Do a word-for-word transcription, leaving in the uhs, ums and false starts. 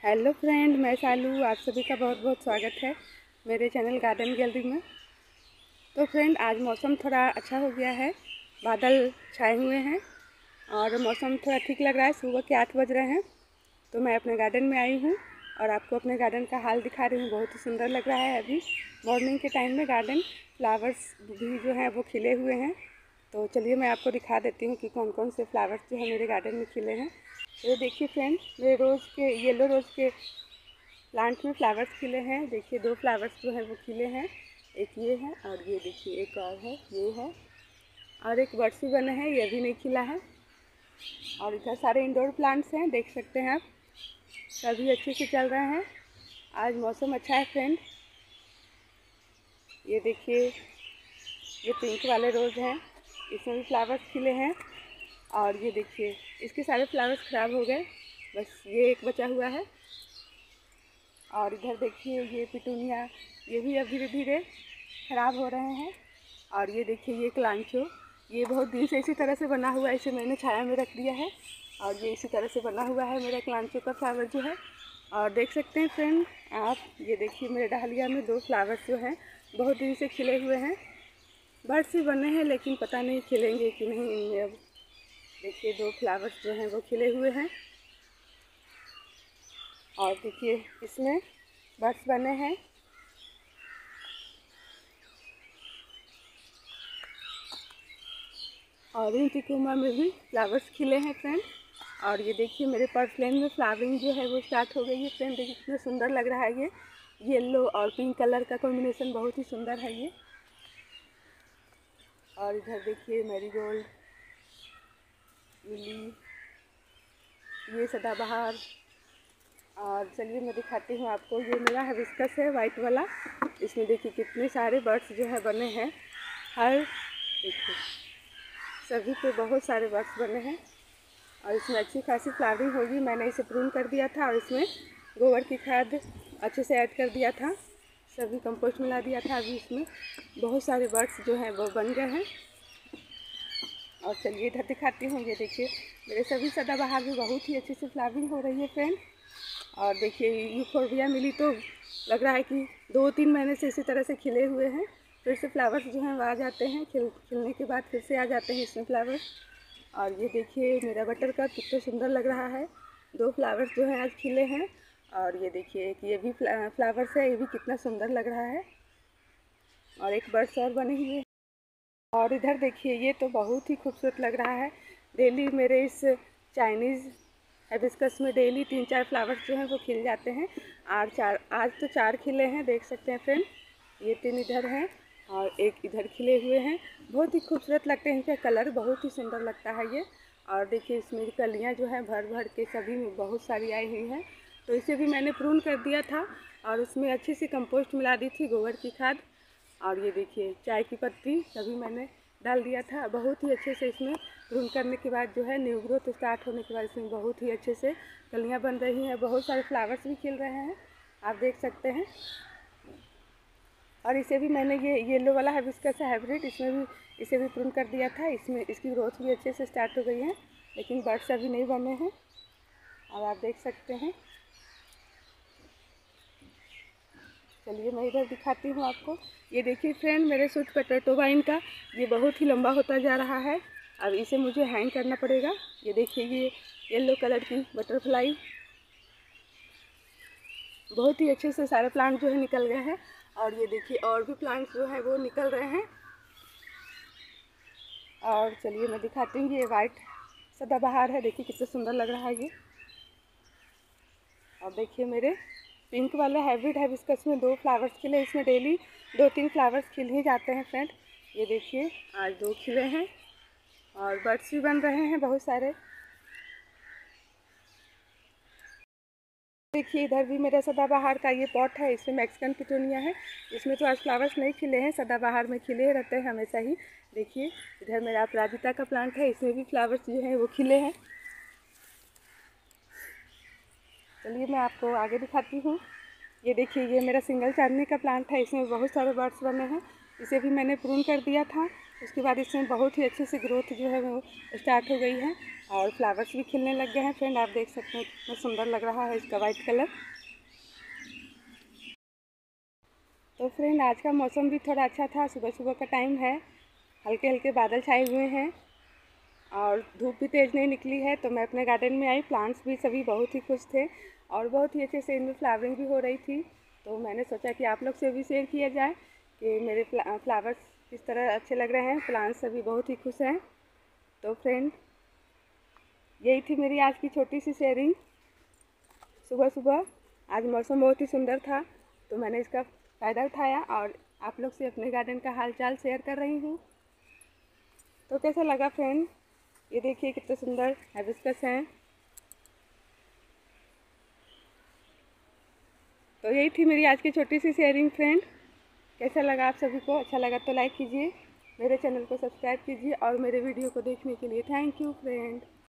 Hello friend, मैं शालू। आप सभी का बहुत बहुत स्वागत है मेरे चैनल गार्डन गैलरी में। तो फ्रेंड, आज मौसम थोड़ा अच्छा हो गया है, बादल छाए हुए हैं और मौसम थोड़ा ठीक लग रहा है। सुबह के आठ बज रहे हैं तो मैं अपने गार्डन में आई हूँ और आपको अपने गार्डन का हाल दिखा रही हूँ। बहुत ही सुंदर लग रहा है। अभी मॉर्निंग के टाइम में गार्डन फ्लावर्स भी जो हैं वो खिले हुए हैं। तो चलिए मैं आपको दिखा देती हूँ कि कौन कौन से फ्लावर्स जो है मेरे गार्डन में खिले हैं। ये देखिए फ्रेंड, मेरे रोज़ के येलो रोज़ के प्लांट में फ्लावर्स खिले हैं। देखिए दो फ्लावर्स जो हैं वो खिले हैं, एक ये है और ये देखिए एक और है, ये है। और एक बर्ड्स भी बने हैं, ये भी नहीं खिला है। और इधर सारे इंडोर प्लांट्स हैं, देख सकते हैं आप, सभी अच्छे से चल रहे हैं। आज मौसम अच्छा है फ्रेंड। ये देखिए, ये पिंक वाले रोज़ हैं, इसमें भी फ्लावर्स खिले हैं। और ये देखिए, इसके सारे फ्लावर्स ख़राब हो गए, बस ये एक बचा हुआ है। और इधर देखिए ये पिटूनिया, ये भी अब धीरे धीरे ख़राब हो रहे हैं। और ये देखिए ये क्लांचो, ये बहुत दिन से इसी तरह से बना हुआ है, इसे मैंने छाया में रख दिया है और ये इसी तरह से बना हुआ है मेरा क्लांचो का फ्लावर जो है। और देख सकते हैं फ्रेंड आप, ये देखिए मेरे डालिया में दो फ्लावर्स जो हैं बहुत दिन से खिले हुए हैं। बर्ड्स भी बने हैं लेकिन पता नहीं खिलेंगे कि नहीं इनमें। अब देखिए दो फ्लावर्स जो हैं वो खिले हुए हैं और देखिए इसमें बर्ड्स बने हैं। और इन टिकोमा में भी फ्लावर्स खिले हैं फ्रेंड। और ये देखिए मेरे पर्सलेन में फ्लावरिंग जो है वो स्टार्ट हो गई है फ्रेंड। देखिए कितना सुंदर लग रहा है। ये येलो और पिंक कलर का कॉम्बिनेशन बहुत ही सुंदर है ये। और इधर देखिए मैरीगोल्ड, लिली, ये सदाबहार। और चलिए मैं दिखाती हूँ आपको, ये मेरा हिबिस्कस है वाइट वाला। इसमें देखिए कितने सारे बर्ड्स जो है बने हैं। हर देखिए सभी पे बहुत सारे बर्ड्स बने हैं और इसमें अच्छी खासी फ्लावरिंग होगी। मैंने इसे प्रून कर दिया था और इसमें गोबर की खाद अच्छे से ऐड कर दिया था, सभी कंपोस्ट मिला दिया था। अभी इसमें बहुत सारे बर्ड्स जो हैं वो बन गए हैं। और चलिए इधर दिखाती हूँ, ये देखिए मेरे सभी सदाबहार भी बहुत ही अच्छे से फ्लावरिंग हो रही है फ्रेंड। और देखिए यूफोर्बिया मिली तो लग रहा है कि दो तीन महीने से इसी तरह से खिले हुए हैं। फिर से फ्लावर्स जो हैं वो आ जाते हैं, खिल खिलने के बाद फिर से आ जाते हैं इसमें फ्लावर्स। और ये देखिए मेरा बटर कप कितना सुंदर लग रहा है, दो फ्लावर्स जो हैं आज खिले हैं। और ये देखिए एक ये भी फ्लावर्स है, ये भी कितना सुंदर लग रहा है। और एक बर्ड्स और बने हुए हैं। और इधर देखिए ये तो बहुत ही खूबसूरत लग रहा है। डेली मेरे इस चाइनीज़ हिबिस्कस में डेली तीन चार फ्लावर्स जो हैं वो खिल जाते हैं। और चार आज तो चार खिले हैं, देख सकते हैं फ्रेंड। ये तीन इधर हैं और एक इधर खिले हुए हैं। बहुत ही खूबसूरत लगते हैं, इनका कलर बहुत ही सुंदर लगता है ये। और देखिए इसमें कलियाँ जो हैं भर भर के सभी में बहुत सारी आई हुई हैं। तो इसे भी मैंने प्रून कर दिया था और उसमें अच्छी सी कंपोस्ट मिला दी थी, गोबर की खाद। और ये देखिए चाय की पत्ती सभी मैंने डाल दिया था। बहुत ही अच्छे से इसमें प्रून करने के बाद जो है न्यू ग्रोथ स्टार्ट होने के बाद इसमें बहुत ही अच्छे से कलियाँ बन रही हैं, बहुत सारे फ्लावर्स भी खिल रहे हैं, आप देख सकते हैं। और इसे भी मैंने, ये येलो वाला हिबिस्कस है हाइब्रिड, इसमें भी इसे भी प्रून कर दिया था। इसमें इसकी ग्रोथ भी अच्छे से स्टार्ट हो गई है, लेकिन बर्ड्स अभी नहीं बने हैं। और आप देख सकते हैं। चलिए मैं इधर दिखाती हूँ आपको। ये देखिए फ्रेंड, मेरे सूट पोटैटो वाइन का ये बहुत ही लंबा होता जा रहा है। अब इसे मुझे हैंग करना पड़ेगा। ये देखिए ये येलो कलर की बटरफ्लाई, बहुत ही अच्छे से सारे प्लांट जो है निकल गए हैं। और ये देखिए और भी प्लांट्स जो है वो निकल रहे हैं। और चलिए मैं दिखाती हूँ, ये वाइट सदाबहार है, देखिए कितना सुंदर लग रहा है ये। और देखिए मेरे पिंक वाले हाइब्रिड हिबिस्कस में दो फ्लावर्स खिले, इसमें डेली दो तीन फ्लावर्स खिल ही जाते हैं फ्रेंड। ये देखिए आज दो खिले हैं और बर्ड्स भी बन रहे हैं बहुत सारे। देखिए इधर भी मेरा सदाबहार का ये पॉट है, इसमें मैक्सिकन पिटूनिया है। इसमें तो आज फ्लावर्स नहीं खिले हैं, सदाबहार में खिले रहते हैं हमेशा ही। देखिए इधर मेरा अपराजिता का प्लांट है, इसमें भी फ्लावर्स जो हैं वो खिले हैं। चलिए मैं आपको आगे दिखाती हूँ। ये देखिए ये मेरा सिंगल चांदनी का प्लांट है, इसमें बहुत सारे बर्ड्स बने हैं। इसे भी मैंने प्रून कर दिया था, उसके बाद इसमें बहुत ही अच्छे से ग्रोथ जो है वो स्टार्ट हो गई है और फ्लावर्स भी खिलने लग गए हैं। फ्रेंड आप देख सकते हैं कितना सुंदर लग रहा है इसका वाइट कलर। तो फ्रेंड आज का मौसम भी थोड़ा अच्छा था, सुबह सुबह का टाइम है, हल्के हल्के बादल छाए हुए हैं और धूप भी तेज़ नहीं निकली है। तो मैं अपने गार्डन में आई, प्लांट्स भी सभी बहुत ही खुश थे और बहुत ही अच्छे से इनमें फ्लावरिंग भी हो रही थी। तो मैंने सोचा कि आप लोग से भी शेयर किया जाए कि मेरे फ्लावर्स किस तरह अच्छे लग रहे हैं, प्लांट्स सभी बहुत ही खुश हैं। तो फ्रेंड यही थी मेरी आज की छोटी सी शेयरिंग सुबह सुबह। आज मौसम बहुत ही सुंदर था तो मैंने इसका फ़ायदा उठाया और आप लोग से अपने गार्डन का हालचाल शेयर कर रही हूँ। तो कैसा लगा फ्रेंड? ये देखिए कितने सुंदर हाइबिस्कस हैं। तो यही थी मेरी आज की छोटी सी शेयरिंग फ्रेंड। कैसा लगा आप सभी को? अच्छा लगा तो लाइक कीजिए, मेरे चैनल को सब्सक्राइब कीजिए और मेरे वीडियो को देखने के लिए थैंक यू फ्रेंड।